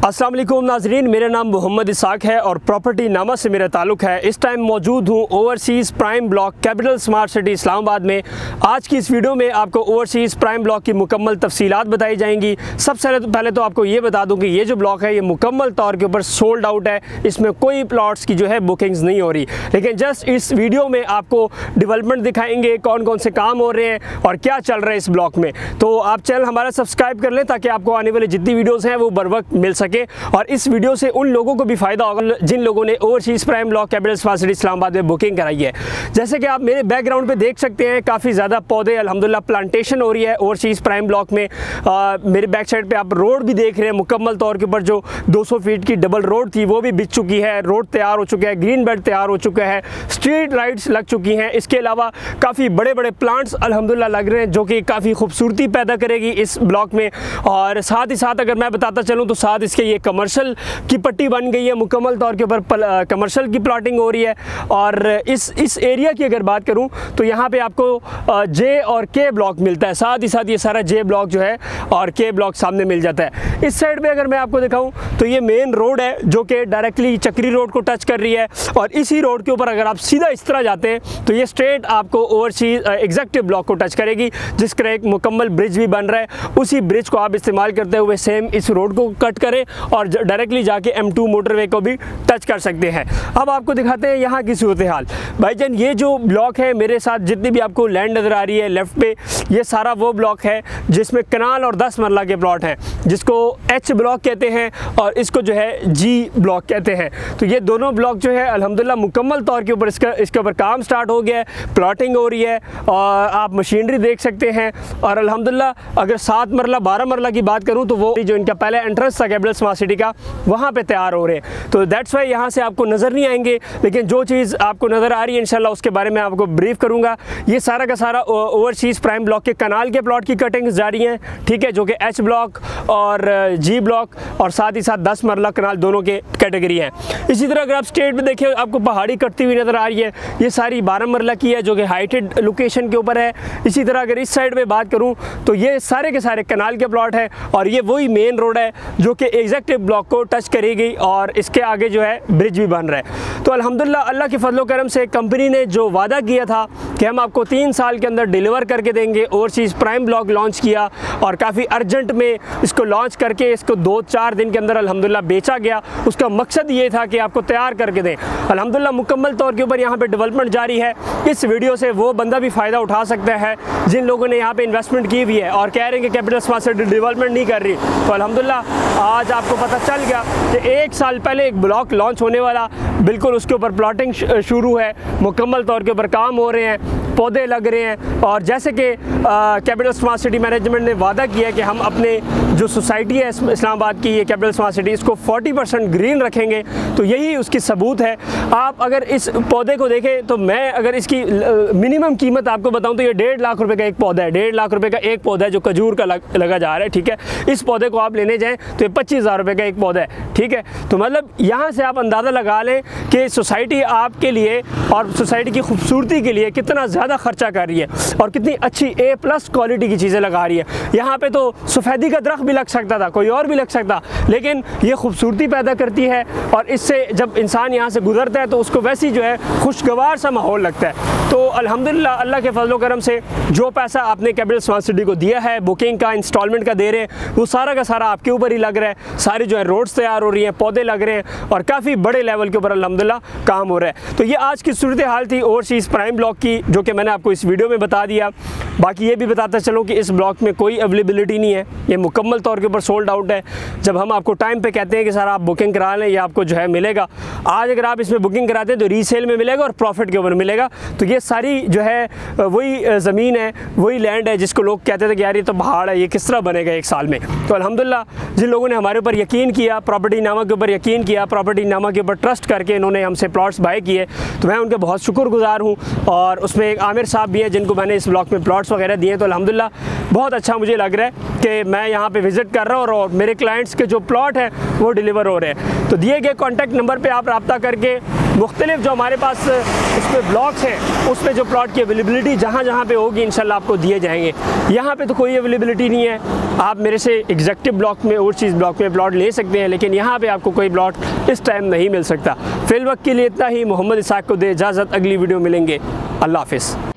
अस्सलाम वालेकुम नाजरीन, मेरा नाम मोहम्मद इसाक है और प्रॉपर्टी नामा से मेरा ताल्लुक़ है। इस टाइम मौजूद हूँ overseas prime block capital smart city Islamabad में। आज की इस वीडियो में आपको ओवरसीज़ प्राइम ब्लॉक की मुकम्मल तफसीलात बताई जाएंगी। सबसे पहले तो आपको ये बता दूँ कि ये जो ब्लॉक है ये मुकम्मल तौर के ऊपर सोल्ड आउट है, इसमें कोई प्लॉट्स की जो है बुकिंग्स नहीं हो रही। लेकिन जस्ट इस वीडियो में आपको डेवलपमेंट दिखाएंगे, कौन कौन से काम हो रहे हैं और क्या चल रहा है इस ब्लॉक में। तो आप चैनल हमारा सब्सक्राइब कर लें ताकि आपको आने वाली जितनी वीडियोज़ हैं वो बर वक्त मिल सके और इस वीडियो से उन लोगों को भी फ़ायदा होगा जिन लोगों ने overseas prime block capital smart city Islamabad में बुकिंग कराई है। जैसे कि आप मेरे बैकग्राउंड पे देख सकते हैं, काफ़ी ज़्यादा पौधे अल्हम्दुलिल्लाह प्लांटेशन हो रही है ओवरसीज़ प्राइम ब्लॉक में। मेरे बैक साइड पे आप रोड भी देख रहे हैं, मुकम्मल तौर के ऊपर जो 200 फीट की डबल रोड थी वो भी बिछ चुकी है, रोड तैयार हो चुका है, ग्रीन बेल्ट तैयार हो चुका है, स्ट्रीट लाइट्स लग चुकी हैं। इसके अलावा काफ़ी बड़े बड़े प्लांट्स अल्हम्दुलिल्लाह लग रहे हैं जो कि काफ़ी खूबसूरती पैदा करेगी इस ब्लॉक में। और साथ ही साथ अगर मैं बताता चलूँ तो साथ इसके ये कमर्शियल की पट्टी बन गई है, मुकम्मल तौर के ऊपर कमर्शियल की प्लॉटिंग हो रही है। और इस एरिया की अगर बात करूं तो यहाँ पे आपको जे और के ब्लॉक मिलता है, साथ ही साथ ये सारा जे ब्लॉक जो है और के ब्लॉक सामने मिल जाता है। इस साइड पे अगर मैं आपको दिखाऊं तो ये मेन रोड है जो कि डायरेक्टली चक्री रोड को टच कर रही है और इसी रोड के ऊपर अगर आप सीधा इस तरह जाते हैं तो ये स्ट्रेट आपको ओवरसीज़ एग्जीक्यूटिव ब्लॉक को टच करेगी, जिसका एक मुकम्मल ब्रिज भी बन रहा है। उसी ब्रिज को आप इस्तेमाल करते हुए सेम इस रोड को कट करें और डायरेक्टली जाके M2 मोटरवे को भी टच कर सकते हैं। अब आपको दिखाते हैं यहाँ की सूरत हाल। भाईजान ये जो ब्लॉक है, मेरे साथ जितनी भी आपको लैंड नज़र आ रही है लेफ़्ट पे, ये सारा वो ब्लॉक है जिसमें कनाल और 10 मरला के प्लॉट हैं, जिसको H ब्लॉक कहते हैं और इसको जो है G ब्लॉक कहते हैं। तो ये दोनों ब्लॉक जो है अल्हम्दुलिल्लाह मुकम्मल तौर के ऊपर इसके ऊपर काम स्टार्ट हो गया है, प्लॉटिंग हो रही है और आप मशीनरी देख सकते हैं। और अल्हम्दुलिल्लाह अगर 7 मरला 12 मरला की बात करूँ तो वो जो इनका पहले एंट्रेंस था कैपिटल स्मार्ट सिटी का, वहाँ पे तैयार हो रहे हैं। तो दैट्स वाई यहाँ से आपको नज़र नहीं आएंगे, लेकिन जो चीज़ आपको नज़र आ रही है इंशाल्लाह उसके बारे में आपको ब्रीफ करूँगा। ये सारा का सारा ओवरसीज़ प्राइम ब्लॉक के कनाल के प्लॉट की कटिंग जारी हैं, ठीक है, जो कि H ब्लॉक और G ब्लॉक और साथ ही साथ 10 मरला कनाल दोनों के कैटेगरी हैं। इसी तरह अगर आप स्टेट में देखें आपको पहाड़ी कटती हुई नज़र आ रही है, ये सारी 12 मरला की है जो कि हाइटेड लोकेशन के ऊपर है। इसी तरह अगर इस साइड में बात करूँ तो ये सारे के सारे कनाल के प्लॉट है और ये वही मेन रोड है जो कि एग्जीक्यूटिव ब्लॉक को टच करेगी और इसके आगे जो है ब्रिज भी बन रहा है। तो अल्हम्दुलिल्लाह अल्लाह के फजलो करम से कंपनी ने जो वादा किया था कि हम आपको 3 साल के अंदर डिलीवर करके देंगे, ओवरसीज़ प्राइम ब्लॉक लॉन्च किया और काफ़ी अर्जेंट में इसको लॉन्च करके इसको 2-4 दिन के अंदर अल्हम्दुलिल्लाह बेचा गया। उसका मकसद ये था कि आपको तैयार करके दें। अल्हम्दुलिल्लाह मुकम्मल तौर के ऊपर यहाँ पर डेवलपमेंट जारी है। इस वीडियो से वो बंदा भी फ़ायदा उठा सकता है जिन लोगों ने यहाँ पर इन्वेस्टमेंट की हुई है और कह रहे हैं कि कैपिटल स्मार्ट सिटी डेवलपमेंट नहीं कर रही। तो अल्हम्दुलिल्लाह आज आपको पता चल गया कि 1 साल पहले एक ब्लॉक लॉन्च होने वाला, बिल्कुल उसके ऊपर प्लॉटिंग शुरू है, मुकम्मल तौर के ऊपर काम हो रहे हैं, पौधे लग रहे हैं। और जैसे कि कैपिटल स्मार्ट सिटी मैनेजमेंट ने वादा किया है कि हम अपने जो सोसाइटी है इस्लामाबाद की, ये कैपिटल स्मार्ट सिटी, इसको 40% ग्रीन रखेंगे, तो यही उसकी सबूत है। आप अगर इस पौधे को देखें तो मैं अगर इसकी मिनिमम कीमत आपको बताऊं तो ये 1.5 लाख रुपए का एक पौधा है, 1.5 लाख रुपए का एक पौधा है जो खजूर का लगा जा रहा है, ठीक है। इस पौधे को आप लेने जाएँ तो ये 25,000 रुपये का एक पौधा है, ठीक है। तो मतलब यहाँ से आप अंदाज़ा लगा लें कि सोसाइटी आपके लिए और सोसाइटी की खूबसूरती के लिए कितना ज़्यादा खर्चा कर रही है और कितनी अच्छी A+ क्वालिटी की चीज़ें लगा रही है। यहाँ पे तो सफ़ेदी का दरख्त भी लग सकता था, कोई और भी लग सकता, लेकिन ये खूबसूरती पैदा करती है और इससे जब इंसान यहाँ से गुजरता है तो उसको वैसी जो है खुशगवार सा माहौल लगता है। तो अल्हम्दुलिल्लाह अल्लाह के फजलो करम से जो पैसा आपने कैपिटल स्मार्ट सिटी को दिया है, बुकिंग का, इंस्टॉलमेंट का दे रहे हैं, वो सारा का सारा आपके ऊपर ही लग रहा है। सारी जो है रोड्स तैयार हो रही हैं, पौधे लग रहे हैं और काफ़ी बड़े लेवल के ऊपर अल्हम्दुलिल्लाह काम हो रहा है। तो ये आज की सूरत हाल थी ओवरसीज़ प्राइम ब्लॉक की, जो कि मैंने आपको इस वीडियो में बता दिया। बाकी ये भी बताता चलूँ कि इस ब्लॉक में कोई अवेलेबिलिटी नहीं है, ये मुकम्मल तौर के ऊपर सोल्ड आउट है। जब हम आपको टाइम पे कहते हैं कि सर आप बुकिंग करा लें, ये आपको जो है मिलेगा, आज अगर आप इसमें बुकिंग कराते हैं तो रीसेल में मिलेगा और प्रॉफिट के ऊपर मिलेगा। तो ये सारी जो है वही ज़मीन है, वही लैंड है जिसको लोग कहते थे कि यार ये तो पहाड़ है, ये किस तरह बनेगा 1 साल में। तो अल्हम्दुलिल्लाह जिन लोगों ने हमारे ऊपर यकीन किया, प्रॉपर्टी नामा के ऊपर यकीन किया, प्रॉपर्टी नामा के ऊपर ट्रस्ट करके इन्होंने हमसे प्लॉट्स बाय किए, तो मैं उनके बहुत शुक्रगुजार हूँ। और उसमें एक आमिर साहब भी हैं जिनको मैंने इस ब्लॉक में प्लॉट्स वगैरह दिए। तो अल्हम्दुलिल्लाह बहुत अच्छा मुझे लग रहा है कि मैं यहाँ पे विज़िट कर रहा हूँ और मेरे क्लाइंट्स के जो प्लॉट हैं वो डिलीवर हो रहे हैं। तो दिए गए कॉन्टैक्ट नंबर पे आप रब्ता करके मुख्तलिफ जो हमारे पास इसमें ब्लॉक्स हैं उसमें जो प्लॉट की अवेलेबिलिटी जहाँ जहाँ पे होगी इंशाल्लाह आपको दिए जाएंगे। यहाँ पे तो कोई अवेलेबिलिटी नहीं है, आप मेरे से एग्जेक्टिव ब्लॉक में, ओवरसीज़ ब्लॉक में प्लॉट ले सकते हैं, लेकिन यहाँ पे आपको कोई प्लॉट इस टाइम नहीं मिल सकता। फिल वक्त के लिए इतना ही। मोहम्मद इसाक को दे इजाज़त, अगली वीडियो मिलेंगे। अल्लाह हाफ़िज़।